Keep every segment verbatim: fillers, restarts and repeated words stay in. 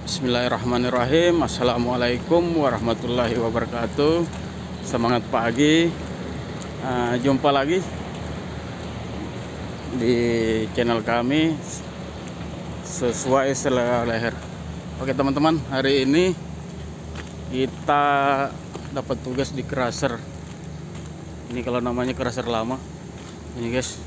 Bismillahirrahmanirrahim. Assalamualaikum warahmatullahi wabarakatuh. Semangat pagi. uh, Jumpa lagi di channel kami Sesuai Selera Leher. Oke teman-teman, hari ini kita dapat tugas di crusher. Ini kalau namanya crusher lama ini guys.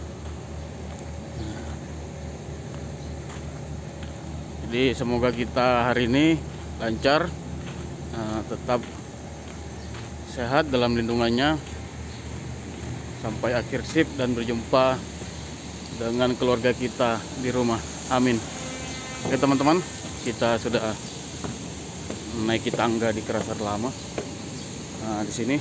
Jadi semoga kita hari ini lancar, uh, tetap sehat dalam lindungannya sampai akhir shift dan berjumpa dengan keluarga kita di rumah. Amin. Oke teman-teman, kita sudah menaiki tangga di crusher lama. Nah, di sini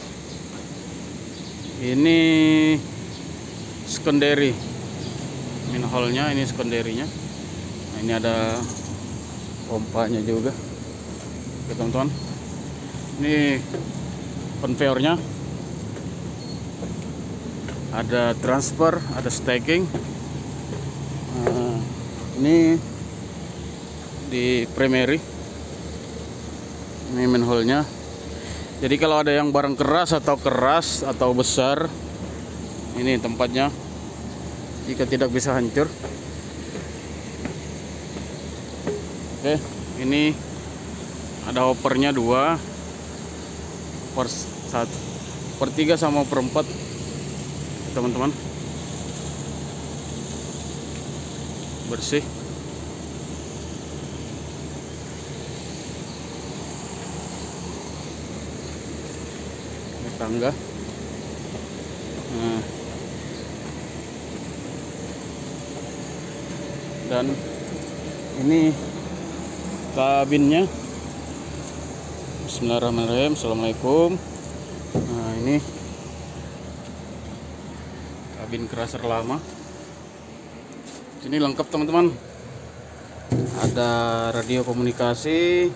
ini secondary minhole-nya, ini secondary-nya. Nah, ini ada pompanya juga. Oke teman-teman, ini conveyornya, ada transfer, ada stacking. Nah, ini di primary, ini manhole-nya. Jadi kalau ada yang barang keras atau keras atau besar, ini tempatnya jika tidak bisa hancur. Oke, ini ada hoppernya dua, per satu, per tiga sama per empat, teman-teman. Bersih. Ini tangga. Nah, dan ini kabinnya. Bismillahirrahmanirrahim. Assalamualaikum. Nah, ini kabin crusher lama. Ini lengkap teman-teman. Ada radio komunikasi,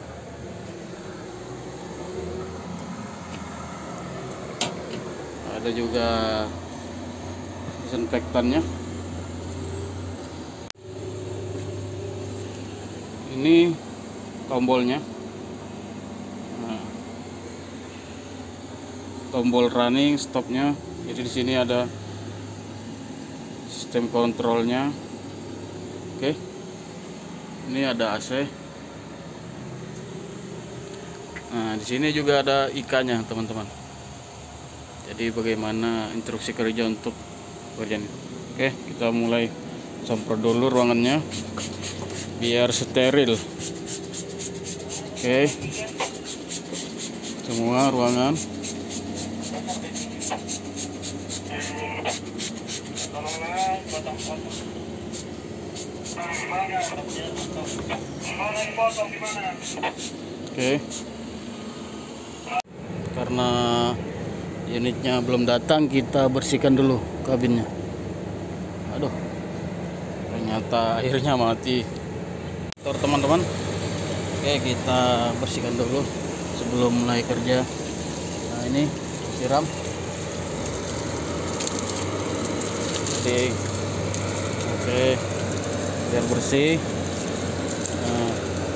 ada juga disinfektannya. Ini tombolnya, nah, tombol running stopnya. Jadi di sini ada sistem kontrolnya. Oke, ini ada A C. Nah, di sini juga ada I K-nya teman-teman. Jadi bagaimana instruksi kerja untuk kerjaan itu. Oke, kita mulai semprot dulu ruangannya biar steril. Oke, semua ruangan. Oke, karena unitnya belum datang, kita bersihkan dulu kabinnya. Aduh, ternyata airnya mati. Teman-teman, oke, kita bersihkan dulu sebelum mulai kerja. Nah, ini siram. Oke, oke, biar bersih. Nah,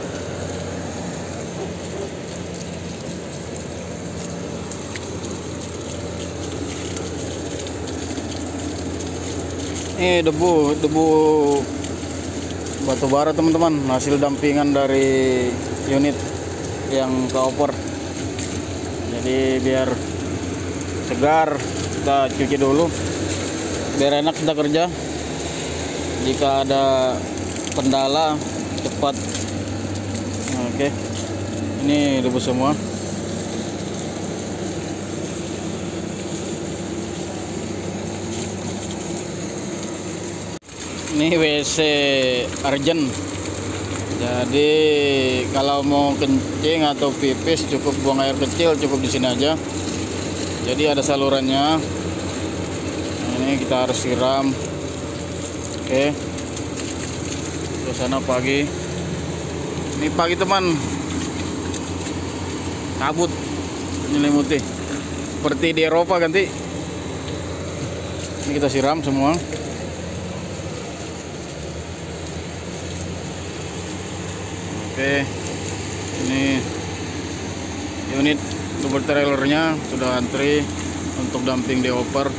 ini debu debu batu bara teman-teman, hasil dampingan dari unit yang ke oper. Jadi biar segar, kita cuci dulu biar enak kita kerja. Jika ada kendala cepat. Oke, ini debu semua. Ini W C urgent. Jadi kalau mau kencing atau pipis cukup buang air kecil, cukup di sini aja. Jadi ada salurannya. Nah, ini kita harus siram. Oke. Suasana pagi. Ini pagi teman. Kabut menyelimuti. Seperti di Eropa ganti. Ini kita siram semua. Oke, Ini unit super trailernya sudah antri untuk dumping di oper,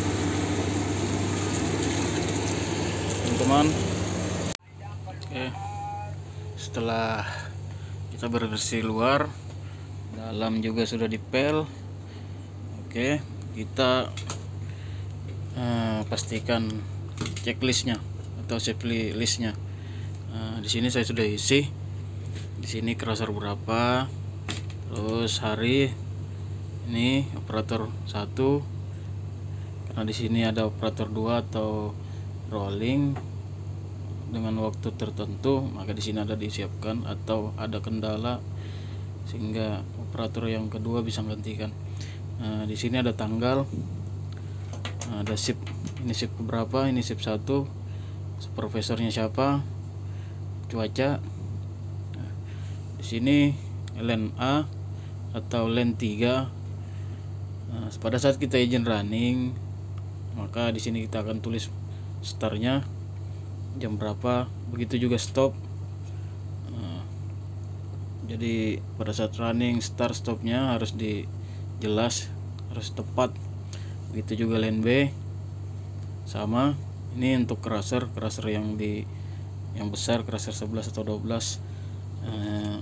teman-teman. Oke, setelah kita bersih luar, dalam juga sudah dipel. Oke, kita uh, pastikan checklistnya atau safety listnya. Uh, di sini saya sudah isi. Di sini crusher berapa, terus hari ini operator satu, karena di sini ada operator dua atau rolling dengan waktu tertentu, maka di sini ada disiapkan, atau ada kendala sehingga operator yang kedua bisa menggantikan. Nah, di sini ada tanggal, nah, ada shift, ini shift keberapa, ini shift satu, supervisornya siapa, cuaca. Nah, di sini lane A atau lane tiga. Nah, pada saat kita izin running, maka di sini kita akan tulis startnya jam berapa, begitu juga stop. Nah, jadi pada saat running start stopnya harus dijelas, harus tepat. Begitu juga lane B sama. Ini untuk crusher, crusher yang di yang besar, crusher sebelas atau dua belas. Nah,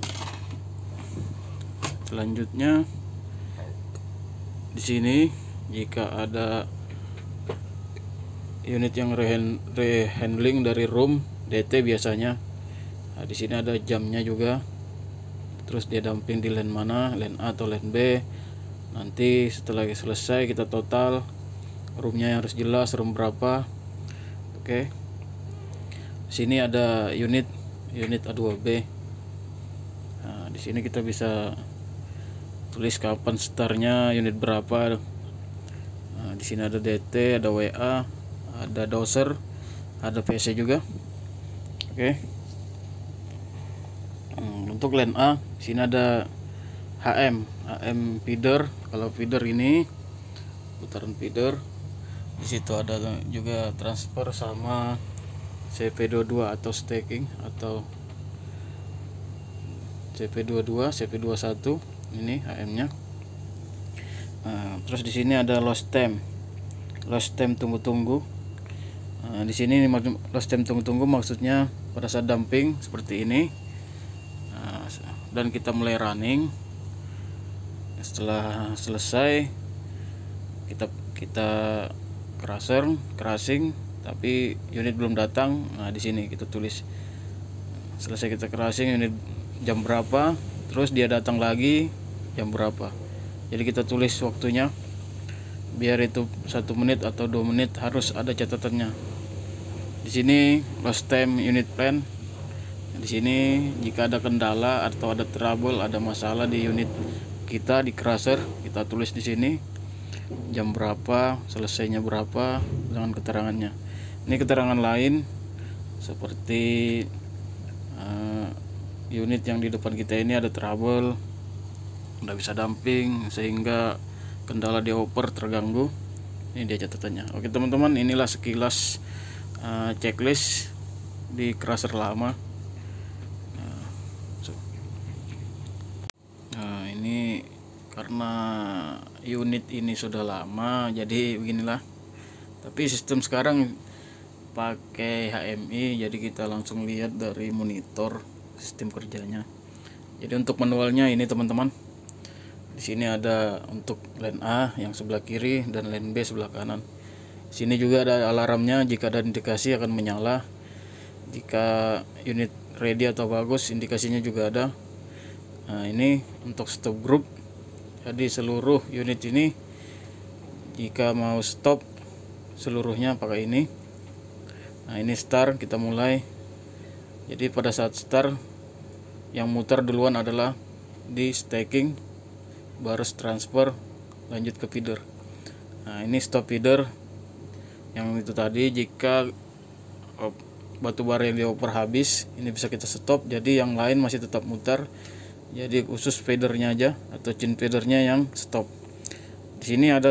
selanjutnya di sini jika ada unit yang rehandling dari room D T biasanya, nah, di sini ada jamnya juga. Terus dia dumping di lane mana, lane A atau lane B. Nanti setelah selesai kita total roomnya harus jelas, room berapa. Oke. Di sini ada unit unit A dua B. Nah, di sini kita bisa tulis kapan startnya, unit berapa. Nah, di sini ada D T, ada W A, ada doser, ada P C juga. Oke. Hmm, untuk lane A, di sini ada H M, H M feeder. Kalau feeder ini putaran feeder. Di situ ada juga transfer sama C P dua puluh dua atau stacking atau C P dua puluh dua, C P dua puluh satu. Ini H M-nya. Nah, terus di sini ada lost time. Lost time tunggu-tunggu. Nah, di sini lost time tunggu-tunggu maksudnya pada saat dumping seperti ini. Nah, dan kita mulai running. Setelah selesai kita kita crusher, crushing, tapi unit belum datang. Nah, di sini kita tulis selesai kita crushing, unit jam berapa, terus dia datang lagi jam berapa. Jadi kita tulis waktunya, biar itu satu menit atau dua menit harus ada catatannya. Di sini lost time unit plan. Di sini jika ada kendala atau ada trouble, ada masalah di unit kita di crusher, kita tulis di sini jam berapa, selesainya berapa dengan keterangannya. Ini keterangan lain seperti uh, unit yang di depan kita ini ada trouble, nggak bisa dumping sehingga kendala di oper terganggu. Ini dia catatannya. Oke teman-teman, inilah sekilas uh, checklist di crusher lama. Nah, so. nah ini karena unit ini sudah lama, jadi beginilah. Tapi sistem sekarang pakai H M I, jadi kita langsung lihat dari monitor sistem kerjanya. Jadi untuk manualnya ini teman-teman, di sini ada untuk lane A yang sebelah kiri dan lane B sebelah kanan. Di sini juga ada alarmnya, jika ada indikasi akan menyala. Jika unit ready atau bagus, indikasinya juga ada. Nah, ini untuk stop group. Jadi seluruh unit ini jika mau stop seluruhnya pakai ini. Nah, ini start, kita mulai. Jadi pada saat start yang muter duluan adalah di stacking, baru transfer, lanjut ke feeder. Nah, ini stop feeder yang itu tadi. Jika batu bara yang dioper habis, ini bisa kita stop, jadi yang lain masih tetap muter. Jadi khusus feedernya aja atau chain feedernya yang stop. Di sini ada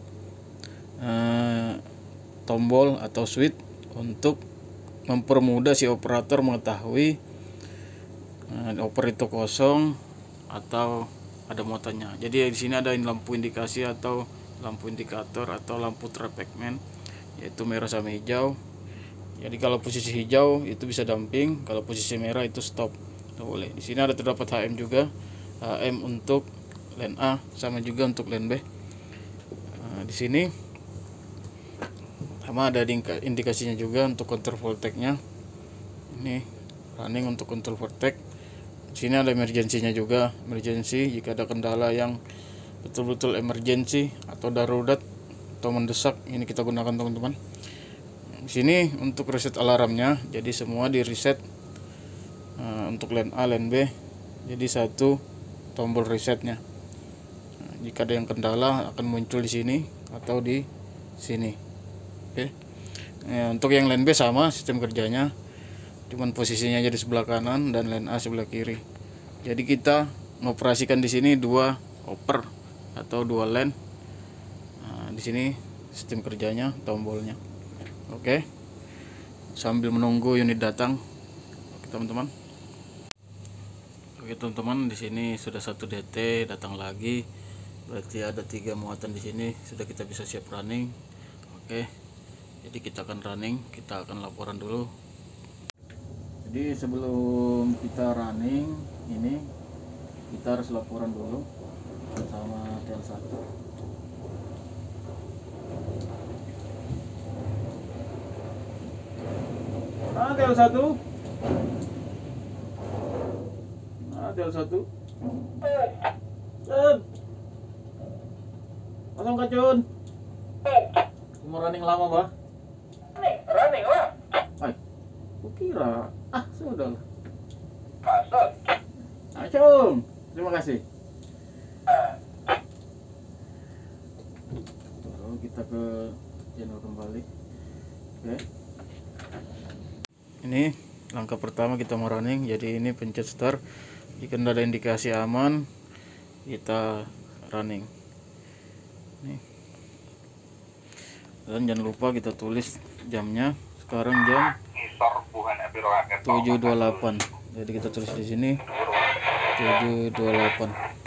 uh, tombol atau switch untuk mempermudah si operator mengetahui Nah, oper itu kosong atau ada muatannya. Jadi di sini ada lampu indikasi atau lampu indikator atau lampu trafficman, yaitu merah sama hijau. Jadi kalau posisi hijau itu bisa damping, kalau posisi merah itu stop. Tidak boleh. Di sini ada terdapat H M juga, H M untuk len A sama juga untuk len B. Nah, di sini sama ada indikasinya juga untuk kontrol voltage-nya. Ini running untuk kontrol voltage. Di sini ada emergensinya juga, emergency jika ada kendala yang betul-betul emergency atau darurat atau mendesak, ini kita gunakan teman-teman. Di sini untuk reset alarmnya, jadi semua di reset uh, untuk len A, len B, jadi satu tombol resetnya. Nah, jika ada yang kendala akan muncul di sini atau di sini. Oke. Nah, untuk yang len B sama sistem kerjanya, cuman posisinya jadi sebelah kanan dan len A sebelah kiri. Jadi kita mengoperasikan di sini dua oper atau dua len. Nah, di sini sistem kerjanya, tombolnya. Oke. Sambil menunggu unit datang, teman-teman. Oke, teman-teman, di sini sudah satu D T datang lagi. Berarti ada tiga muatan di sini, sudah kita bisa siap running. Oke. Jadi kita akan running, kita akan laporan dulu. Jadi sebelum kita running ini kita harus laporan dulu sama T L satu. Ah, T L satu. Ah, T L satu. Cun. Pasang kacun. Mau running lama, Bah? Running, running lah. Ay, kukira. Ah, sudah lah. Masuk. Acung, terima kasih. Lalu kita ke channel kembali. Oke. Ini langkah pertama kita mau running. Jadi ini pencet start. Jika tidak ada indikasi aman, kita running. Nih. Dan jangan lupa kita tulis jamnya. Sekarang jam tujuh dua puluh delapan. Jadi kita tulis di sini tujuh dua puluh delapan.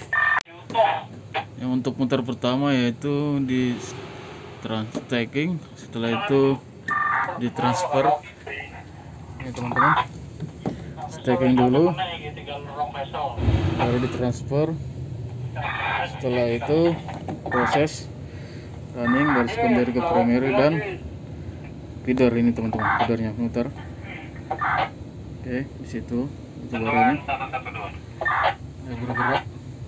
Yang untuk muter pertama yaitu di trans-stacking, setelah itu di transfer. Ini teman-teman, stacking dulu, baru di transfer. Setelah itu proses running dari secondary ke primary dan feeder. Ini teman-teman, feedernya muter. Oke, di situ itu baranya. Ya, bergerak.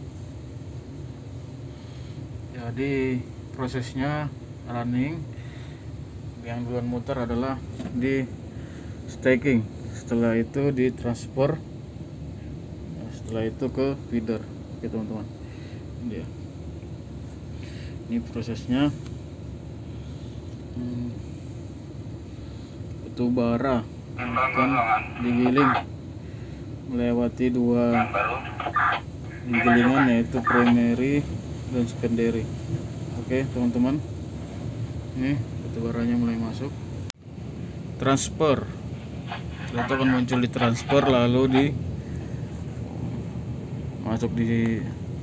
Jadi prosesnya running, yang duluan muter adalah di stacking, setelah itu di transfer, setelah itu ke feeder. Oke teman-teman, dia ini prosesnya. hmm, batu bara akan digiling melewati dua gilingan, yaitu primary dan secondary. Oke teman-teman, ini batu baranya mulai masuk. Transfer, setelah itu akan muncul di transfer, lalu di masuk di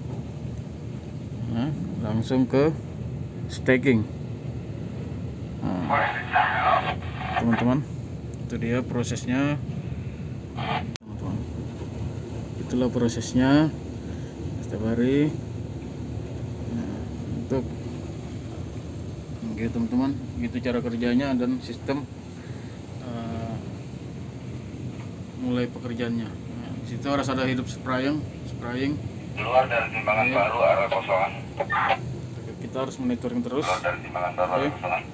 nah, langsung ke stacking. Nah, teman-teman, itu dia prosesnya, teman-teman. Itulah prosesnya setiap hari. Nah, untuk gitu teman-teman, gitu cara kerjanya dan sistem uh, mulai pekerjaannya. Nah, di situ harus ada hidup spraying, spraying. Keluar dari timbangan ya. Baru arah kosongan. Kita harus monitoring terus. Keluar dari timbangan baru arah kosongan.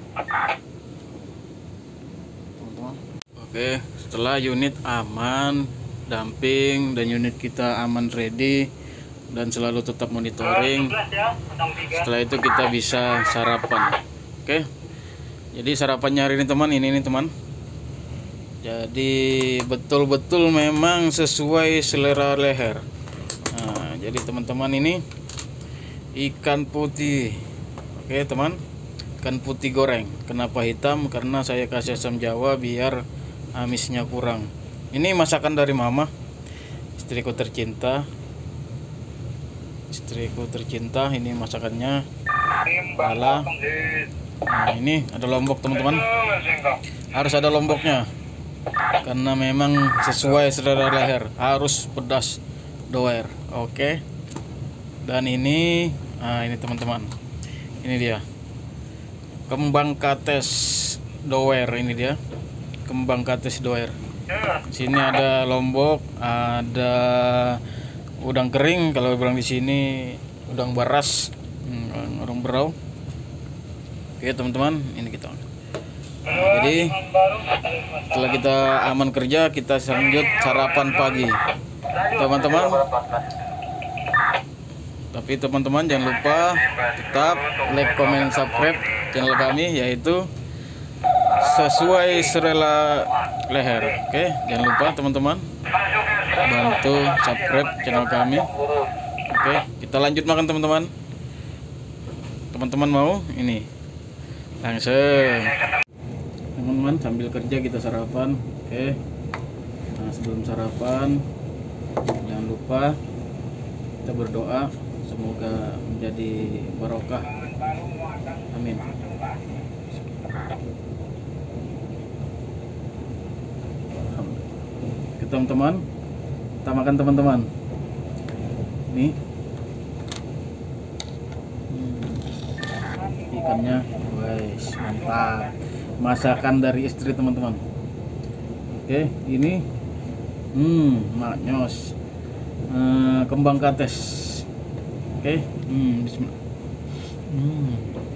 Oke, setelah unit aman, damping, dan unit kita aman ready dan selalu tetap monitoring, setelah itu kita bisa sarapan. Oke, jadi sarapannya hari ini teman, ini nih teman. Jadi betul-betul memang sesuai selera leher. Nah, jadi teman-teman, ini ikan putih. Oke teman, ikan putih goreng. Kenapa hitam? Karena saya kasih asam jawa biar amisnya kurang. Ini masakan dari mama, istriku tercinta. Istriku tercinta, ini masakannya. Lala. Nah, ini ada lombok teman-teman. Harus ada lomboknya. Karena memang sesuai selera leher, harus pedas doer. Oke. Dan ini, nah ini teman-teman. Ini dia. Kembang kates doer, ini dia. Kembang kates doer. Sini ada lombok, ada udang kering, kalau bilang di sini udang baras, hmm, orang berau. Oke teman-teman, ini kita. Nah, jadi setelah kita aman kerja, kita lanjut sarapan pagi, teman-teman. Tapi teman-teman jangan lupa tetap like, comment, subscribe channel kami, yaitu sesuai selera leher. Oke, jangan lupa teman-teman bantu subscribe channel kami. Oke, kita lanjut makan teman-teman. Teman-teman mau ini langsung. Teman-teman sambil kerja kita sarapan. Oke. Nah, sebelum sarapan jangan lupa kita berdoa semoga menjadi barokah. Amin. Oke, teman-teman, kita makan teman-teman. Nih. Hmm. Ikannya, wes mantap. Masakan dari istri teman-teman. Oke, ini hmm maknyos uh, kembang kates. Oke, hmm bismillah. Hmm.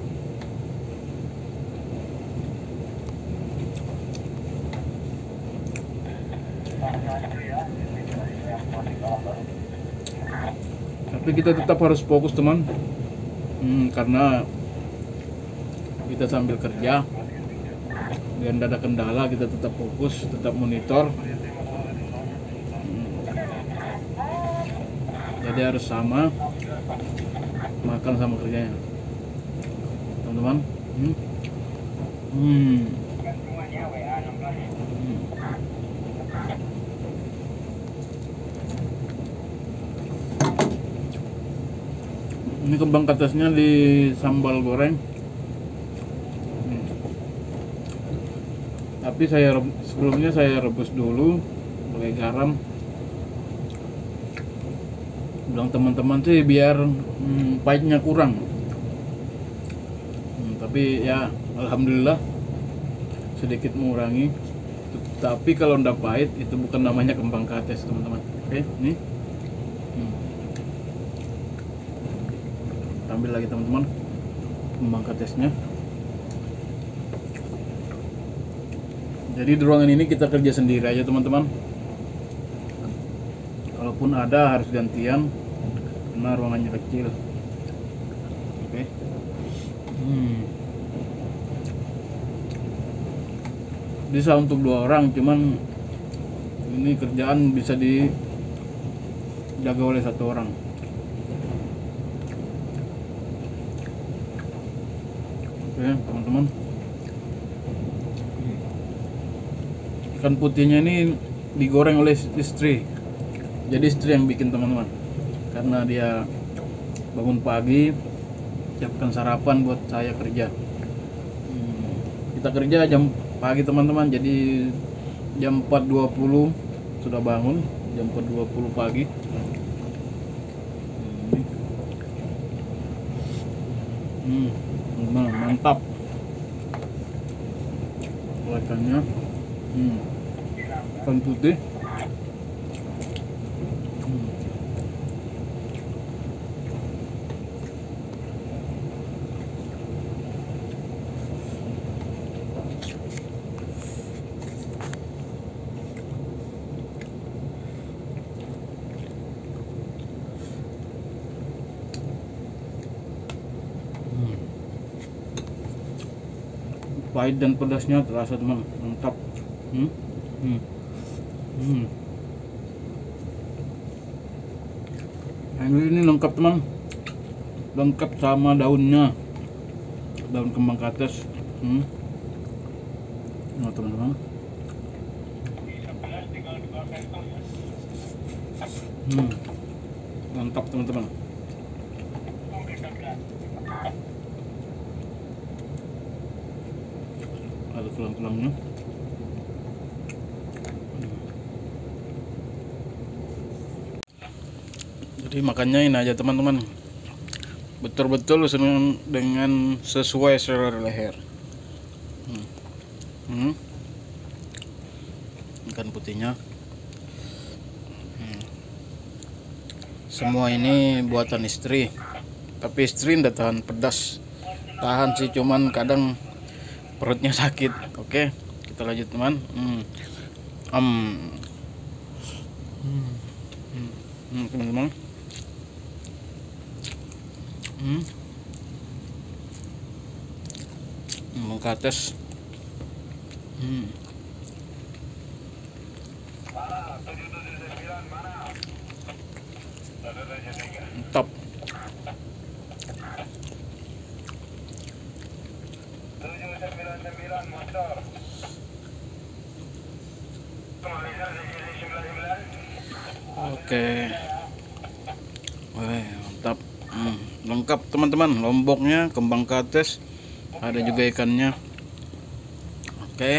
Tapi kita tetap harus fokus teman, hmm, karena kita sambil kerja dan ada kendala, kita tetap fokus, tetap monitor. Hmm. Jadi harus sama makan sama kerjanya, teman-teman. Hmm. Hmm. Hmm. Ini kembang katesnya di sambal goreng. Tapi saya sebelumnya saya rebus dulu pakai garam. Bilang teman-teman sih biar hmm, pahitnya kurang. Hmm, tapi ya alhamdulillah sedikit mengurangi. Tapi kalau ndak pahit itu bukan namanya kembang kates teman-teman. Oke, nih. Hmm. Ambil lagi teman-teman kembang katesnya. Jadi di ruangan ini kita kerja sendiri aja teman-teman. Kalaupun ada harus gantian karena ruangannya kecil. Oke. Hmm. Bisa untuk dua orang, cuman ini kerjaan bisa dijaga oleh satu orang. Oke teman-teman. Ikan putihnya ini digoreng oleh istri. Jadi istri yang bikin teman-teman. Karena dia bangun pagi, siapkan sarapan buat saya kerja. Hmm, kita kerja jam pagi teman-teman. Jadi jam empat dua puluh sudah bangun, jam empat dua puluh pagi. Hmm, hmm mantap. Ikannya. Hmm. Ikan putih. Hmm. Hmm. Pahit dan pedasnya terasa teman, mantap. Hmm. Hmm. Hmm. Nah, ini lengkap teman, lengkap sama daunnya, daun kembang kates. Hmm. Nah teman-teman. Hmm, mantap teman-teman. Ada tulang-tulangnya. Jadi makannya ini aja teman-teman, betul-betul dengan, dengan sesuai selera leher. Hmm. Hmm. Ikan putihnya. Hmm. Semua ini buatan istri, tapi istri tidak tahan pedas. Tahan sih, cuman kadang perutnya sakit. Oke, kita lanjut teman. Hmm. Um. Hmm. Hmm, teman-teman. Hmm. Mengkates. Hmm. Mantap. Oke. Wah, mantap. Hmm, lengkap teman-teman, lomboknya, kembang kates, ada juga ikannya. Oke.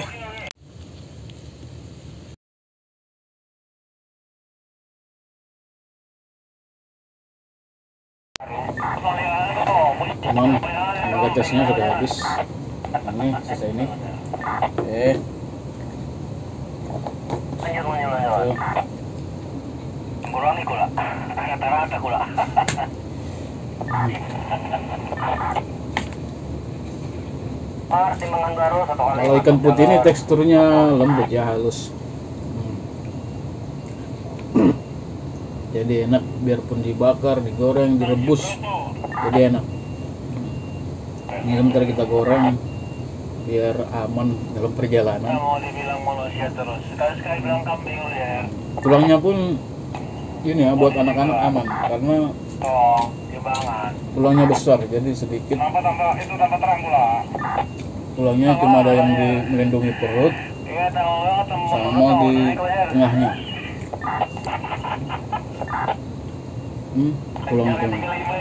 Teman, kembang katesnya sudah habis. Ini sisa ini. Oke. Tuh. Kurangi kula, rata-rata kula. Kalau ikan putih ini teksturnya lembut ya, halus. Hmm. Jadi enak, biarpun dibakar, digoreng, direbus, jadi enak. Ini sebentar kita goreng biar aman dalam perjalanan. Tulangnya pun ini ya, buat anak-anak aman karena tulangnya besar, jadi sedikit. Tulangnya cuma ada yang di melindungi perut sama di tengahnya. Hmm, tulang tulang.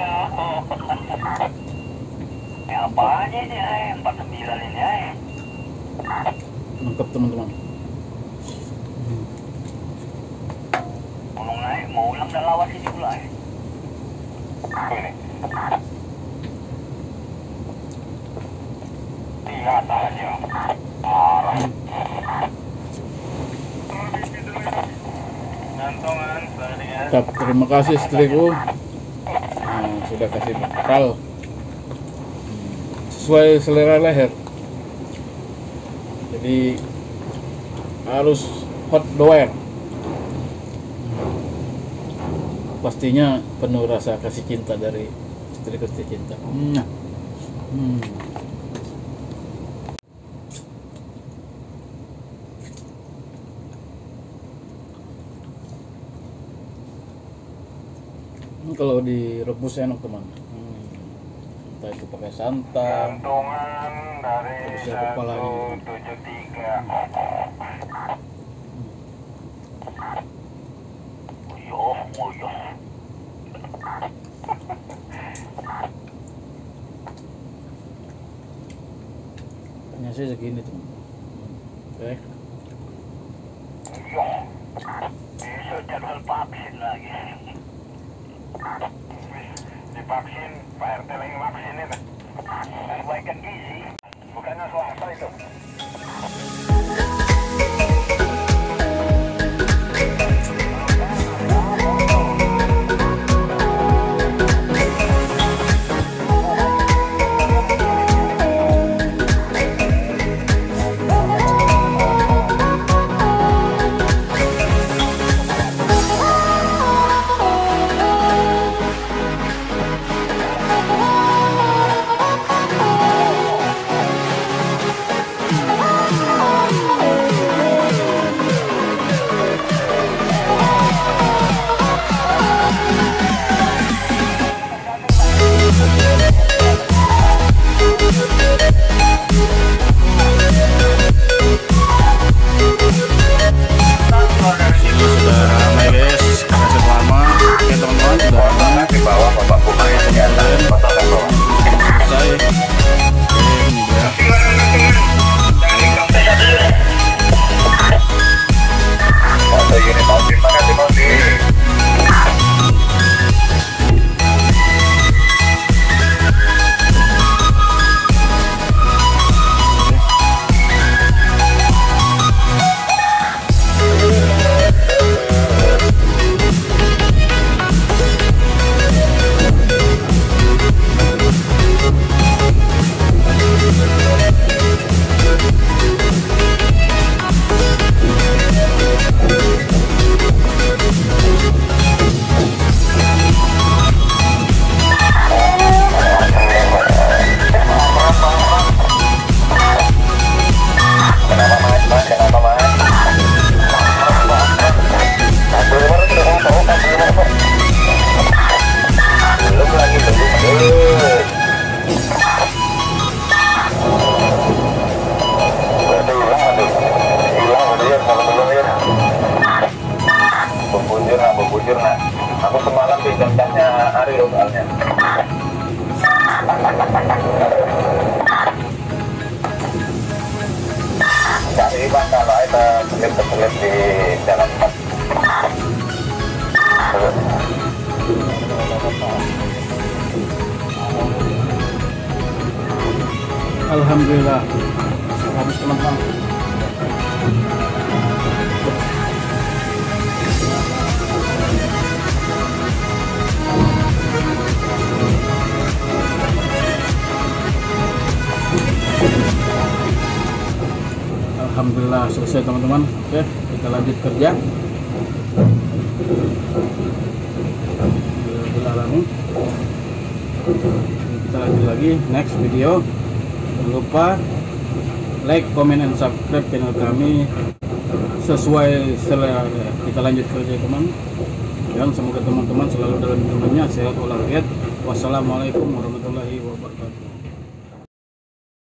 Apa aja dia empat puluh sembilan ini ya. Lengkap teman-teman. Hmm. Mau naik, mau ulang dan lawas ini pula ya. Ini. Lihat aja. Parah. Gantongan, Tetap, terima kasih istriku. Nah, sudah kasih bekal sesuai selera leher. Jadi harus hot doer. Pastinya penuh rasa kasih cinta dari istri kasih cinta. Hmm. Hmm. Kalau direbus enak teman. Hmm. Entah itu pakai santan. gantungan dari Bisa kepalanya. seratus tujuh puluh tiga. Uyuh, uyuh. Hanya sih segini teman. Oke. Uyuh. Besok jadwal vaksin lagi. Divaksin, Pak R T lagi vaksin itu. Perbaikan gizi, bukannya swasta itu. Aku semalam di tempatnya Ariel soalnya. Cari bang kalau ada selip-selip di dalam pas. Alhamdulillah habis teman-teman. Alhamdulillah selesai teman-teman. Oke, kita lanjut kerja. Alhamdulillah. Kita lanjut lagi next video. Jangan lupa like, comment, and subscribe channel kami sesuai selera. Kita lanjut kerja teman. Dan semoga teman-teman selalu dalam lindungannya, sehat walafiat. Wassalamualaikum warahmatullahi wabarakatuh.